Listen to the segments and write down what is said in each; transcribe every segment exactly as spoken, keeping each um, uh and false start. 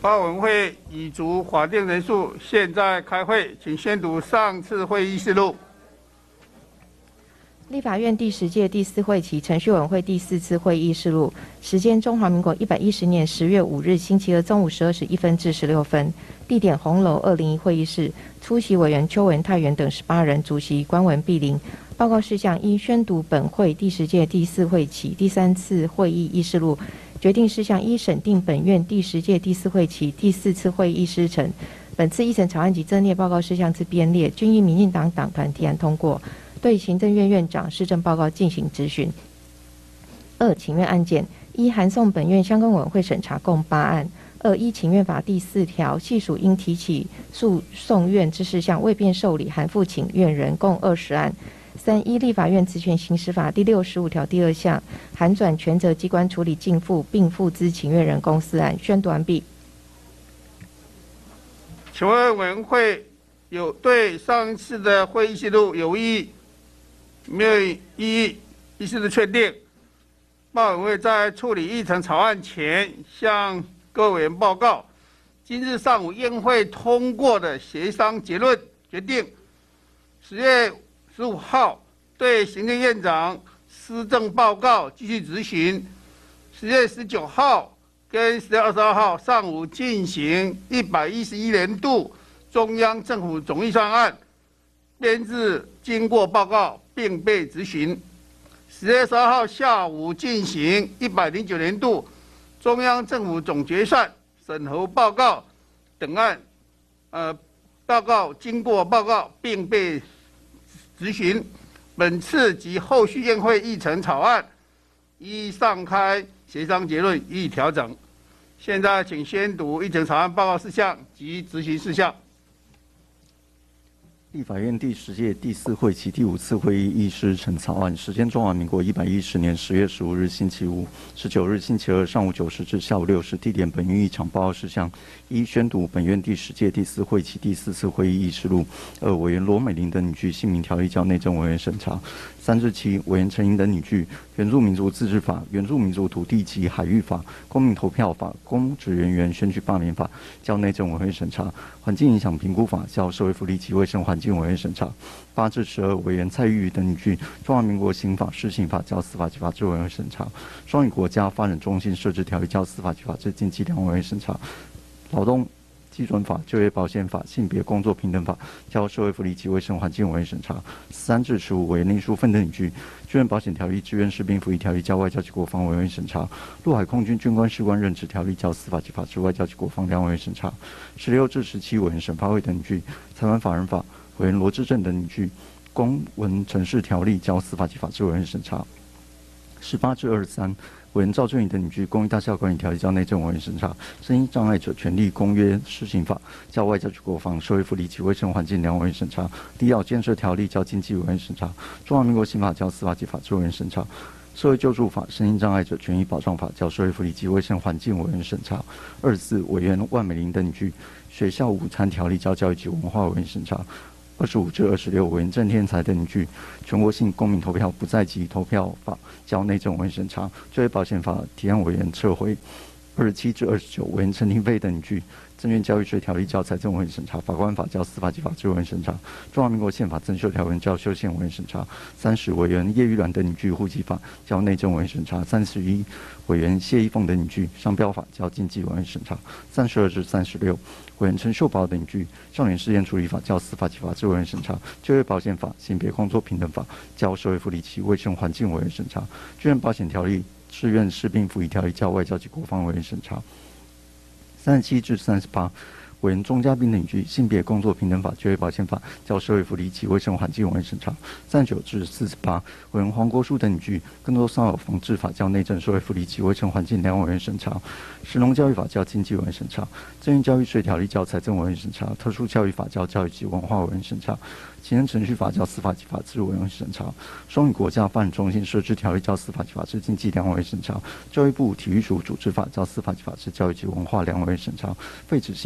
报委员会已足法定人数，现在开会，请宣读上次会议事录。 立法院第十届第四会期程序委员会第四次会议事录，时间中华民国一百一十年十月五日星期二中午十二时一分至十六分，地点红楼二零一会议室，出席委员邱文泰元等十八人，主席关文碧玲。报告事项一、宣读本会第十届第四会期第三次会议议事录。决定事项一、审定本院第十届第四会期第四次会议议程。本次议程草案及增列报告事项之编列，均依民进党党团提案通过。对行政院院长施政报告进行质询。二、请愿案件一、函送本院相关委员会审查共八案。二、依请愿法第四条，系属应提起诉讼院之事项未便受理函付请愿人共二十案。三、依立法院职权行使法第六十五条第二项，函转权责机关处理尽付并付之请愿人共四案。宣读完毕。 请问委员会有对上次的会议记录有异议？没有异议，议事的确定。报委员会在处理议程草案前，向各委员报告，今日上午宴会通过的协商结论决定，十月十五号对行政院长施政报告继续执行，十月十九号跟十月二十二号上午进行一百一十一年度中央政府总预算案编制经过报告，并被执行。十月十二号下午进行一百零九年度中央政府总决算审核报告等案，呃，报告经过报告并被执行。本次及后续宴会议程草案依上开协商结论予以调整。现在请宣读议程草案报告事项及执行事项。 立法院第十届第四会期第五次会议议事程草案，时间中华民国一百一十年十月十五日星期五、十九日星期二上午九时至下午六时，地点本院议场报告事项：一、宣读本院第十届第四会期第四次会议议事录；二、委员罗美玲等女婿姓名条例交内政委员审查；三至七，委员陈莹等女婿原住民族自治法、原住民族土地及海域法、公民投票法、公职人员选举罢免法交内政委员审查；环境影响评估法交社会福利及卫生环境委员审查。八至十二，委员蔡玉宇等女婿中华民国刑法施行法交司法及法制委员审查；双语国家发展中心设置条例交司法及法制经济两委员审查；劳动基准法、就业保险法、性别工作平等法交社会福利及卫生环境委员审查；三至十五，委员林淑芬等女婿军人保险条例、志愿士兵服役条例交外交及国防委员审查；陆海空军军官士官任职条例交司法及法制外交及国防两委员审查；十六至十七，委员审发会等女婿台湾法人法委员罗志正等女婿公文程式条例交司法及法制委员审查；十八至二十三，委员赵俊宇等女婿公益大厦管理条例交内政委员审查；身心障碍者权利公约施行法交外交及国防社会福利及卫生环境两委员审查；低药建设条例交经济委员审查；中华民国刑法交司法及法制委员审查；社会救助法、身心障碍者权益保障法交社会福利及卫生环境委员审查；二十四，委员万美玲等女婿学校午餐条例交教育及文化委员审查；二十五至二十六，委员郑天才等女婿全国性公民投票不在籍投票法交内政委员审查；就业保险法提案委员撤回；二十七至二十九，委员陈廷飞等女婿证券交易税条例交财政委员审查；法官法交司法及法制委员审查；中华民国宪法增修条文交修宪委员审查；三十，委员叶玉兰等女婿户籍法交内政委员审查；三十一，委员谢依凤等女婿商标法交经济委员审查；三十二至三十六，委员陈秀宝等女婿少年事件处理法交司法及法制委员审查；就业保险法、性别工作平等法交社会福利及卫生环境委员审查；军人保险条例、志愿士兵服役条例交外交及国防委员审查；三十七至三十八，委员钟嘉宾等女婿性别工作平等法、就业保险法交社会福利及卫生环境委员审查；三十九至四十八，委员黄国书等女婿更多骚扰防治法交内政社会福利及卫生环境两委员审查；实农教育法交经济委员审查；证券交易税条例交财政委员审查；特殊教育法交教育及文化委员审查；行政程序法交司法及法制委员审查；双语国家发展中心设置条例交司法及法制经济两委员审查；教育部体育署组织法交司法及法制教育及文化两委员审查；废止行政院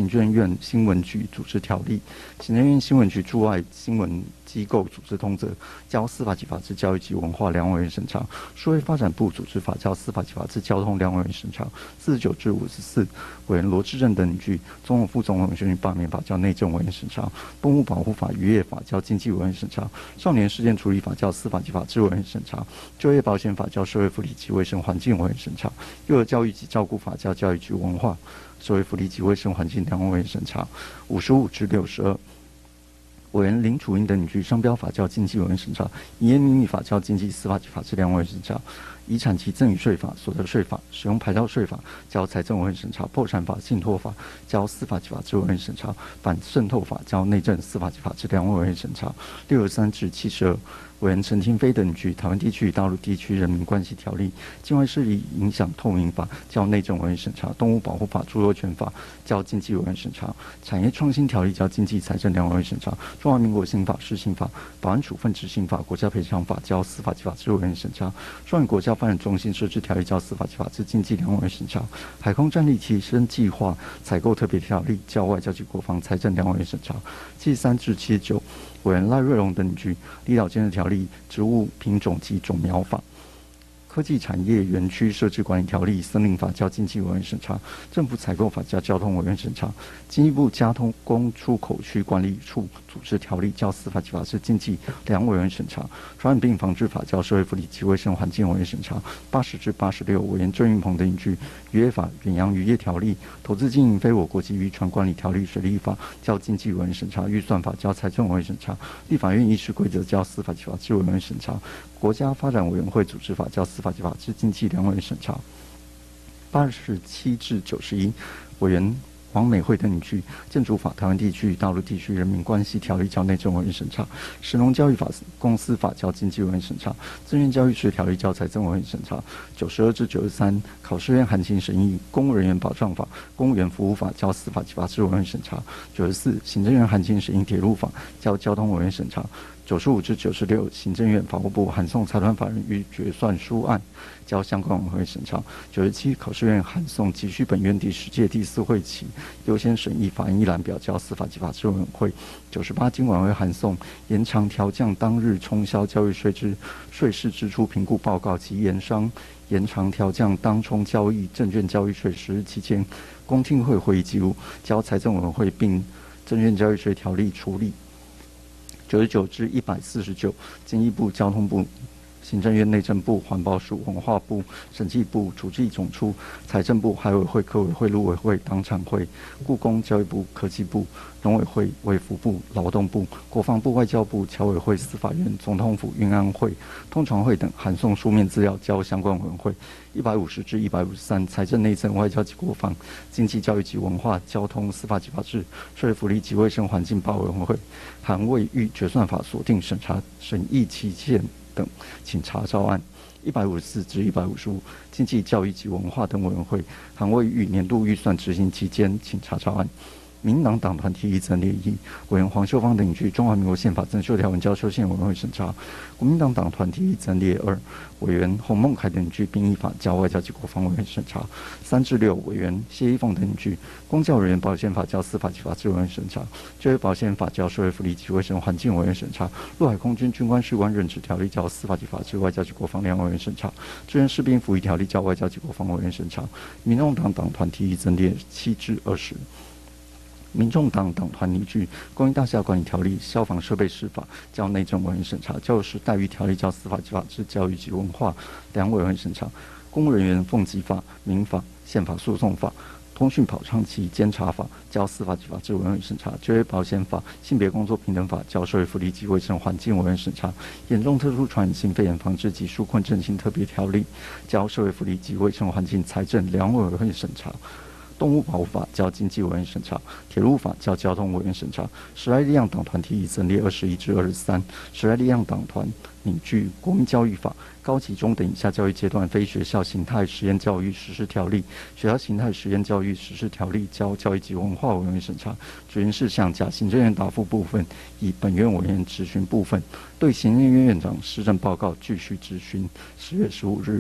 政新闻局组织条例、行政院新闻局驻外新闻机构组织通则，交司法及法制教育及文化两委员审查；数位发展部组织法交司法及法制交通两委员审查。四十九至五十四委员罗志正等举总统副总统选举罢免法交内政委员审查；动物保护法、渔业法交经济委员审查；少年事件处理法交司法及法制委员审查；就业保险法交社会福利及卫生环境委员审查；幼儿教育及照顾法交教育局文化、社会福利及卫生环境两委员审查。五十五至六十二委员林楚英等举商标法交经济委员审查；营业秘密法交经济司法及法制两委员审查；遗产及赠与税法、所得税法、使用牌照税法交财政委员审查；破产法、信托法交司法及法制委员审查；反渗透法交内政、司法及法制两委员审查。六十三至七十二委员陈廷飞等举台湾地区与大陆地区人民关系条例、境外势力影响透明法交内政委员审查；动物保护法、著作权法交经济委员审查；产业创新条例交经济财政两委员审查；中华民国刑法、施行法、保安处分执行法、国家赔偿法交司法及法制委员审查；双语国家发展中心设置条例交司法及法制经济两委员审查；海空战力提升计划采购特别条例交外交及国防财政两委员审查。七十三至七十九委员赖瑞龙等举离岛建设条例、植物品种及种苗法、科技产业园区设置管理条例、森林法交经济委员审查；政府采购法交交通委员审查；经济部交通工出口区管理处组织条例交司法及法制经济两委员审查；传染病防治法交社会福利及卫生环境委员审查。八十至八十六委员郑运鹏等举渔业法、远洋渔业条例、投资经营非我国籍渔船管理条例、水利法交经济委员审查；预算法交财政委员审查；立法院议事规则交司法及法制委员审查；国家发展委员会组织法交司法及法制经济两委员审查。八十七至九十一委员王美惠等举建筑法、台湾地区与大陆地区人民关系条例交内政委员审查；食农教育法、公司法交经济委员审查；自愿教育税条例交财政委员审查。九十二至九十三考试院函情审议、公务人员保障法、公务员服务法交司法及法制委员审查。九十四行政院函情审议铁路法交交通委员审查。九十五至九十六行政院法务部函送财团法人与决算书案交相关委员会审查。九十七考试院函送急需本院第十届第四会期优先审议法案一览表交司法及法制委员会。九十八经委员会函送延长调降当日冲销教育税之税事支出评估报告及延商延长调降当冲交易证券交易税十日期间公听会会议记录交财政委员会，并证券交易税条例处理。九十九至一百四十九经济部、交通部、行政院内政部、环保署、文化部、审计部、主计总处、财政部、海委会、科委会、陆委会、党产会、故宫、教育部、科技部、农委会、卫福部、劳动部、国防部、外交部、侨委会、司法院、总统府、运安会、通传会等函送书面资料交相关委员会。一百五十至一百五十三财政、内政、外交及国防、经济、教育及文化、交通、司法及法制、社会福利及卫生环境八委员会，含未预决算法锁定审查审议期限等，请查照案。一百五十四至一百五十五经济、教育及文化等委员会，含未预年度预算执行期间，请查照案。民进党党团提议增列一委员黄秀芳等举中华民国宪法增修条文交修宪委员会审查。国民党党团提议增列二委员洪孟凯等举兵役法交外交及国防委员审查。三至六委员谢依凤等举公教人员保险法交司法及法制委员审查。就业保险法交社会福利及卫生环境委员审查。陆海空军军官士官任职条例交司法及法制外交及国防两委员审查。志愿士兵服役条例交外交及国防委员审查。民众党党团提议增列七至二十。民众党党团拟具公益大厦管理条例、消防设备事法交内政委员审查；教师待遇条例交司法及法制教育及文化两委员审查；公务人员俸给法、民法、宪法诉讼法、通讯跑长期监察法交司法及法制委员审查；就业保险法、性别工作平等法交社会福利及卫生环境委员审查；严重特殊传染性肺炎防治及纾困振兴特别条例交社会福利及卫生环境财政两委员会审查。动物保护法交经济委员审查，铁路法交交通委员审查。时代力量党团提议增列二十一至二十三。时代力量党团拟具国民教育法、高级中等以下教育阶段非学校形态实验教育实施条例、学校形态实验教育实施条例交教育及文化委员审查。质询事项甲行政院答复部分，以本院委员质询部分，对行政院院长施政报告继续质询。十月十五日。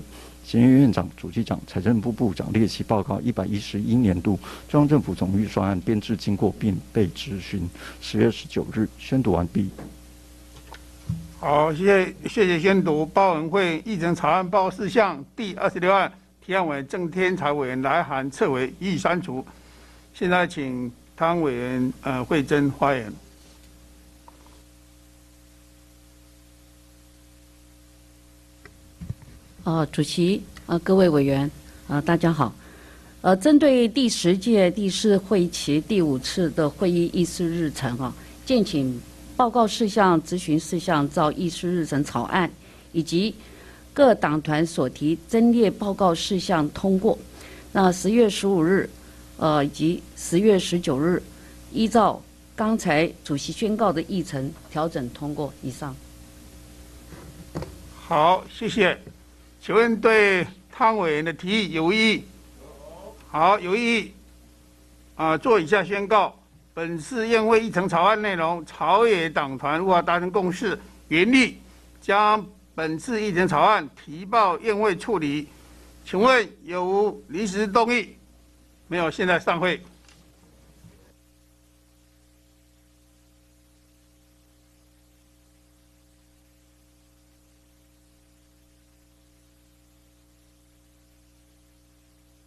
检验院长、主计长、财政部部长列席报告一百一十一年度中央政府总预算案编制经过并被质询。十月十九日宣读完毕。 好，谢谢谢谢宣读报文会议程草案报告事项第二十六案，提案委员郑天才委员来函撤回，予以删除。现在请汤委员呃惠珍发言。 呃，主席，呃，各位委员，呃，大家好。呃，针对第十届第四会期第五次的会议议事日程啊，建请报告事项、咨询事项照议事日程草案，以及各党团所提增列报告事项通过。那十月十五日，呃，以及十月十九日，依照刚才主席宣告的议程调整通过。以上。 好，谢谢。请问对汤委员的提议有异议？好，有异议。啊，做以下宣告：本次宴会议程草案内容，朝野党团无法达成共识，原力将本次议程草案提报宴会处理。请问有无临时动议？没有，现在散会。